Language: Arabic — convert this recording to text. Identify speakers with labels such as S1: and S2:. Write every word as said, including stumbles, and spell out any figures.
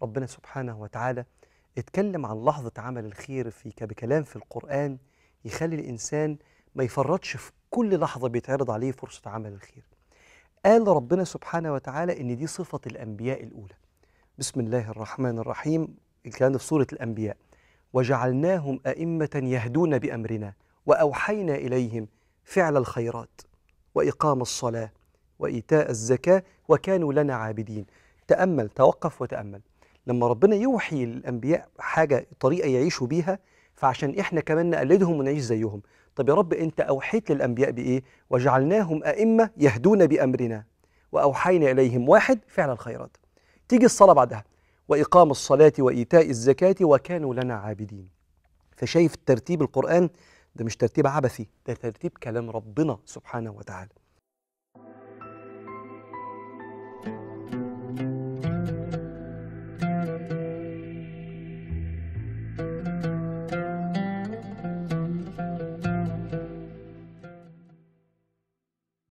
S1: ربنا سبحانه وتعالى اتكلم عن لحظة عمل الخير في ك- بكلام في القرآن يخلي الإنسان ما يفرطش في كل لحظة بيتعرض عليه فرصة عمل الخير. قال ربنا سبحانه وتعالى إن دي صفة الأنبياء الأولى. بسم الله الرحمن الرحيم. الكلام ده في سورة الأنبياء. وجعلناهم أئمة يهدون بأمرنا وأوحينا إليهم فعل الخيرات وإقام الصلاة وإيتاء الزكاة وكانوا لنا عابدين. تأمل، توقف وتأمل. لما ربنا يوحي للأنبياء حاجة، طريقة يعيشوا بيها، فعشان إحنا كمان نقلدهم ونعيش زيهم. طب يا رب أنت أوحيت للأنبياء بإيه؟ وجعلناهم أئمة يهدون بأمرنا وأوحينا إليهم، واحد، فعل الخيرات. تيجي الصلاة بعدها، وإقام الصلاة وإيتاء الزكاة وكانوا لنا عابدين. فشايف ترتيب القرآن ده مش ترتيب عبثي، ده ترتيب كلام ربنا سبحانه وتعالى.